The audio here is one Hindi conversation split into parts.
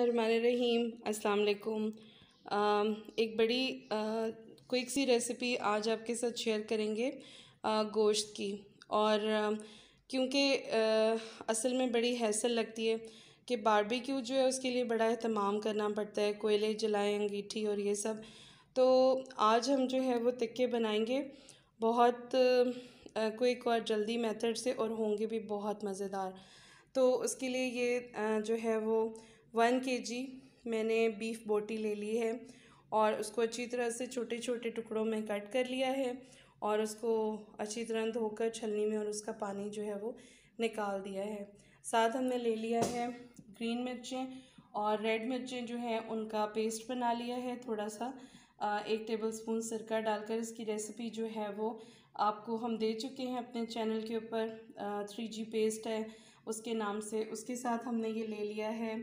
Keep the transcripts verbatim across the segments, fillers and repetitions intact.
बिस्मिल्लाहिर्रहमानिर्रहीम। अस्सलाम वालेकुम। अम, एक बड़ी क्विक सी रेसिपी आज आपके साथ शेयर करेंगे गोश्त की। और अ, क्योंकि अ, असल में बड़ी हैसल लगती है कि बारबेक्यू जो है उसके लिए बड़ा एहतमाम करना पड़ता है, कोयले जलाएं, अंगीठी और ये सब। तो आज हम जो है वो टिक्के बनाएंगे बहुत क्विक और जल्दी मेथड से, और होंगे भी बहुत मज़ेदार। तो उसके लिए ये अ, जो है वो वन केजी मैंने बीफ बोटी ले ली है और उसको अच्छी तरह से छोटे छोटे टुकड़ों में कट कर लिया है और उसको अच्छी तरह धोकर छलनी में और उसका पानी जो है वो निकाल दिया है। साथ हमने ले लिया है ग्रीन मिर्चें और रेड मिर्चें जो हैं उनका पेस्ट बना लिया है। थोड़ा सा अ, एक टेबलस्पून सिरका डालकर इसकी रेसिपी जो है वो आपको हम दे चुके हैं अपने चैनल के ऊपर, थ्री जी पेस्ट है उसके नाम से। उसके साथ हमने ये ले लिया है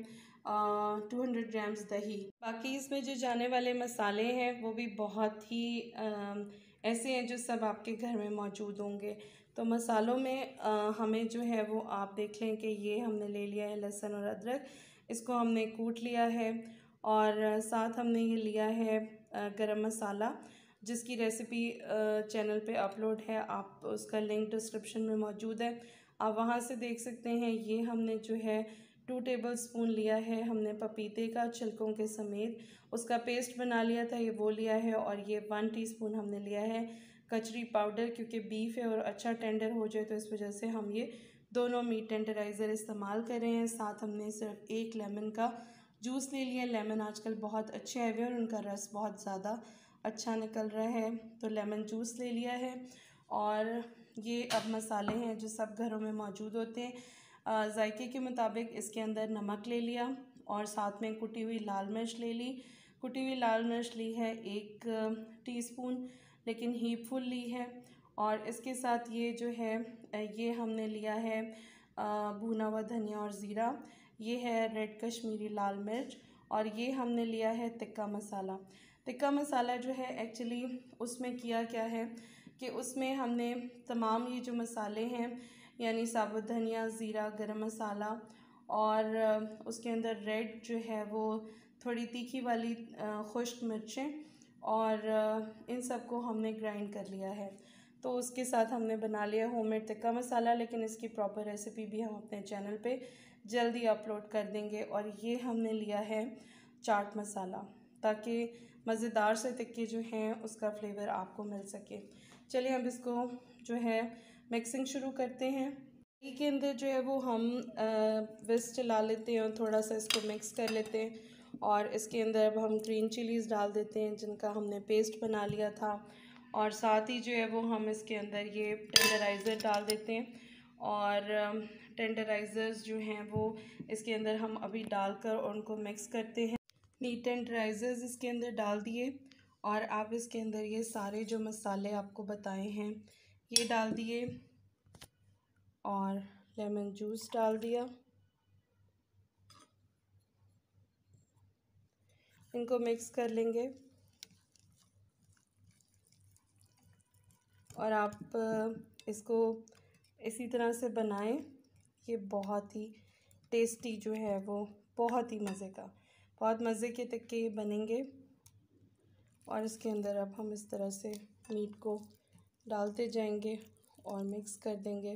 टू हंड्रेड ग्राम्स दही। बाकी इसमें जो जाने वाले मसाले हैं वो भी बहुत ही आ, ऐसे हैं जो सब आपके घर में मौजूद होंगे। तो मसालों में आ, हमें जो है वो आप देख लें कि ये हमने ले लिया है लहसुन और अदरक, इसको हमने कूट लिया है। और साथ हमने ये लिया है गरम मसाला जिसकी रेसिपी चैनल पे अपलोड है, आप उसका लिंक डिस्क्रिप्शन में मौजूद है, आप वहाँ से देख सकते हैं। ये हमने जो है टू टेबल स्पून लिया है हमने पपीते का, छिलकों के समेत उसका पेस्ट बना लिया था, ये वो लिया है। और ये वन टीस्पून हमने लिया है कचरी पाउडर, क्योंकि बीफ है और अच्छा टेंडर हो जाए तो इस वजह से हम ये दोनों मीट टेंडराइज़र इस्तेमाल कर रहे हैं। साथ हमने सिर्फ एक लेमन का जूस ले लिया। लेमन आजकल बहुत अच्छे आए हुए हैं और उनका रस बहुत ज़्यादा अच्छा निकल रहा है, तो लेमन जूस ले लिया है। और ये अब मसाले हैं जो सब घरों में मौजूद होते हैं। जायके के मुताबिक इसके अंदर नमक ले लिया और साथ में कुटी हुई लाल मिर्च ले ली। कुटी हुई लाल मिर्च ली है एक टीस्पून, लेकिन हीप फुल ली है। और इसके साथ ये जो है ये हमने लिया है भुना हुआ धनिया और ज़ीरा, ये है रेड कश्मीरी लाल मिर्च, और ये हमने लिया है टिक्का मसाला। टिक्का मसाला जो है एक्चुअली उसमें किया क्या है कि उसमें हमने तमाम ये जो मसाले हैं यानी साबुत धनिया, ज़ीरा, गरम मसाला और उसके अंदर रेड जो है वो थोड़ी तीखी वाली खुश्क मिर्चें, और इन सब को हमने ग्राइंड कर लिया है। तो उसके साथ हमने बना लिया होममेड टिक्का मसाला, लेकिन इसकी प्रॉपर रेसिपी भी हम अपने चैनल पे जल्दी अपलोड कर देंगे। और ये हमने लिया है चाट मसाला, ताकि मज़ेदार से टिक्के जो हैं उसका फ्लेवर आपको मिल सके। चलिए अब इसको जो है मिक्सिंग शुरू करते हैं। घी के अंदर जो है वो हम विस्क चला लेते हैं और थोड़ा सा इसको मिक्स कर लेते हैं। और इसके अंदर अब हम ग्रीन चिलीज़ डाल देते हैं जिनका हमने पेस्ट बना लिया था। और साथ ही जो है वो हम इसके अंदर ये टेंडराइज़र डाल देते हैं। और टेंडराइज़र्स जो हैं वो इसके अंदर हम अभी डालकर उनको मिक्स करते हैं। मीट टेंडराइज़र्स इसके अंदर डाल दिए और आप इसके अंदर ये सारे जो मसाले आपको बताए हैं ये डाल दिए और लेमन जूस डाल दिया। इनको मिक्स कर लेंगे और आप इसको इसी तरह से बनाएं। ये बहुत ही टेस्टी जो है वो बहुत ही मज़े का, बहुत मज़े के टिक्के बनेंगे। और इसके अंदर अब हम इस तरह से मीट को डालते जाएंगे और मिक्स कर देंगे।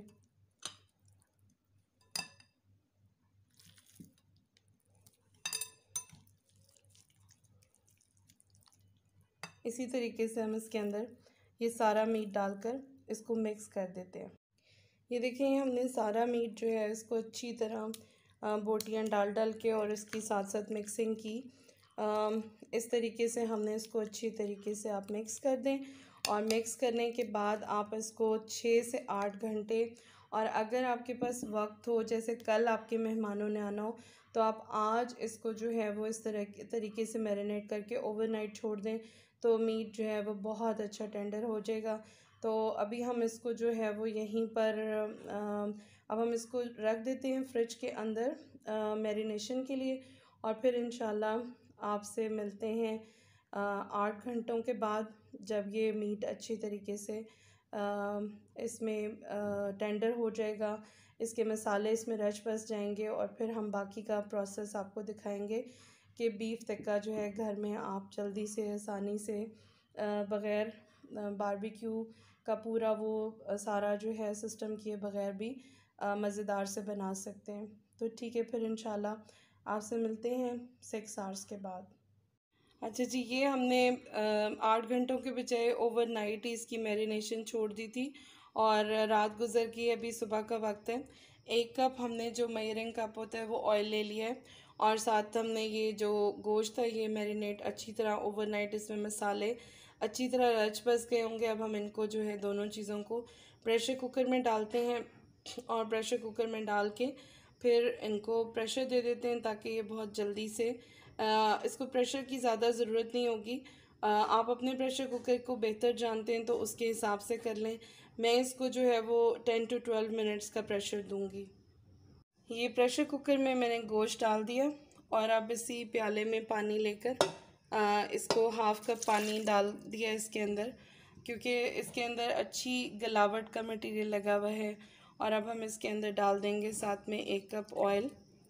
इसी तरीके से हम इसके अंदर ये सारा मीट डालकर इसको मिक्स कर देते हैं। ये देखें हमने सारा मीट जो है इसको अच्छी तरह बोटियां डाल डाल के और इसकी साथ साथ मिक्सिंग की। इस तरीके से हमने इसको अच्छी तरीके से आप मिक्स कर दें। और मिक्स करने के बाद आप इसको छः से आठ घंटे, और अगर आपके पास वक्त हो, जैसे कल आपके मेहमानों ने आना हो, तो आप आज इसको जो है वो इस तरह तरीके से मैरिनेट करके ओवरनाइट छोड़ दें, तो मीट जो है वो बहुत अच्छा टेंडर हो जाएगा। तो अभी हम इसको जो है वो यहीं पर आ, अब हम इसको रख देते हैं फ्रिज के अंदर मैरिनेशन के लिए। और फिर इंशाल्लाह आपसे मिलते हैं आठ घंटों के बाद, जब ये मीट अच्छी तरीके से आ, इसमें टेंडर हो जाएगा। इसके मसाले इसमें रच बस जाएंगे और फिर हम बाकी का प्रोसेस आपको दिखाएंगे कि बीफ टिक्का जो है घर में आप जल्दी से आसानी से बग़ैर बारबेक्यू का पूरा वो सारा जो है सिस्टम किए बग़ैर भी मज़ेदार से बना सकते हैं। तो ठीक है, फिर इंशाल्लाह आपसे मिलते हैं सिक्स आवर्स के बाद। अच्छा जी, ये हमने आठ घंटों के बजाय ओवरनाइट ही इसकी मैरिनेशन छोड़ दी थी और रात गुजर गई, अभी सुबह का वक्त है। एक कप हमने जो मेजरिंग कप होता है वो ऑयल ले लिया है और साथ हमने ये जो गोश्त है ये मैरिनेट अच्छी तरह ओवरनाइट, इसमें मसाले अच्छी तरह रच बस गए होंगे। अब हम इनको जो है दोनों चीज़ों को प्रेशर कुकर में डालते हैं और प्रेशर कुकर में डाल के फिर इनको प्रेशर दे देते हैं ताकि ये बहुत जल्दी से आ, इसको प्रेशर की ज़्यादा ज़रूरत नहीं होगी। आ, आप अपने प्रेशर कुकर को बेहतर जानते हैं तो उसके हिसाब से कर लें। मैं इसको जो है वो टेन टू ट्वेल्व मिनट्स का प्रेशर दूंगी। ये प्रेशर कुकर में मैंने गोश्त डाल दिया और अब इसी प्याले में पानी लेकर इसको हाफ़ कप पानी डाल दिया इसके अंदर, क्योंकि इसके अंदर अच्छी गलावट का मटेरियल लगा हुआ है। और अब हम इसके अंदर डाल देंगे साथ में एक कप ऑयल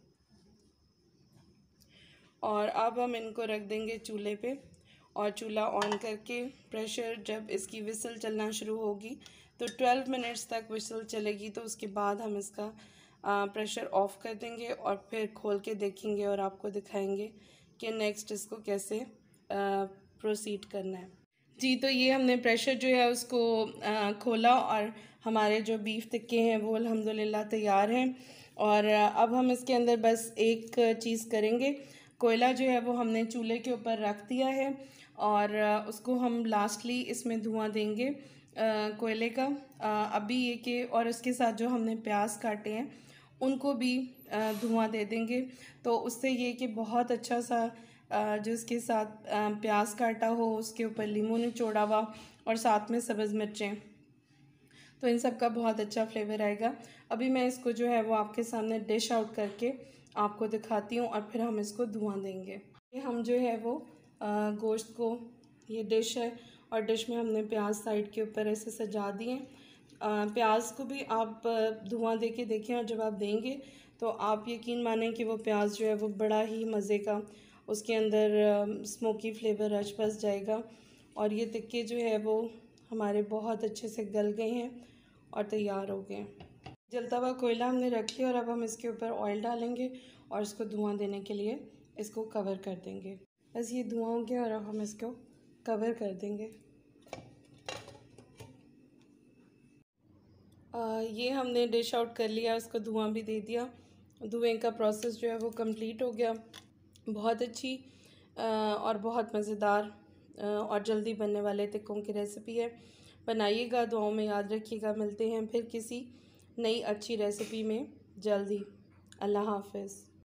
और अब हम इनको रख देंगे चूल्हे पे और चूल्हा ऑन करके प्रेशर जब इसकी विसल चलना शुरू होगी तो ट्वेल्व मिनट्स तक विसल चलेगी, तो उसके बाद हम इसका आ, प्रेशर ऑफ़ कर देंगे और फिर खोल के देखेंगे और आपको दिखाएंगे कि नेक्स्ट इसको कैसे प्रोसीड करना है। जी, तो ये हमने प्रेशर जो है उसको आ, खोला और हमारे जो बीफ टिक्के हैं वो अल्हम्दुलिल्लाह तैयार हैं। और अब हम इसके अंदर बस एक चीज़ करेंगे, कोयला जो है वो हमने चूल्हे के ऊपर रख दिया है और उसको हम लास्टली इसमें धुआं देंगे कोयले का। आ, अभी ये कि और इसके साथ जो हमने प्याज काटे हैं उनको भी धुआं दे देंगे, तो उससे ये कि बहुत अच्छा सा जो इसके साथ प्याज काटा हो उसके ऊपर लीमू निचोड़ा हुआ और साथ में सब्ज़ मिर्चें, तो इन सब का बहुत अच्छा फ्लेवर आएगा। अभी मैं इसको जो है वो आपके सामने डिश आउट करके आपको दिखाती हूँ और फिर हम इसको धुआं देंगे। ये हम जो है वो गोश्त को, ये डिश है और डिश में हमने प्याज साइड के ऊपर ऐसे सजा दिए। प्याज को भी आप धुआं दे के देखें और जब आप देंगे तो आप यकीन मानें कि वो प्याज जो है वो बड़ा ही मज़े का उसके अंदर स्मोकी फ्लेवर रच बस जाएगा। और ये टिक्के जो है वो हमारे बहुत अच्छे से गल गए हैं और तैयार हो गए। जलता हुआ कोयला हमने रख लिया और अब हम इसके ऊपर ऑयल डालेंगे और इसको धुआं देने के लिए इसको कवर कर देंगे। बस ये धुआं हो गया और अब हम इसको कवर कर देंगे। आ, ये हमने डिश आउट कर लिया, उसको धुआं भी दे दिया। धुएं का प्रोसेस जो है वो कंप्लीट हो गया। बहुत अच्छी आ, और बहुत मज़ेदार और जल्दी बनने वाले टिक्कों की रेसिपी है। बनाइएगा, दुआओं में याद रखिएगा। मिलते हैं फिर किसी नई अच्छी रेसिपी में जल्दी। अल्लाह हाफ़िज़।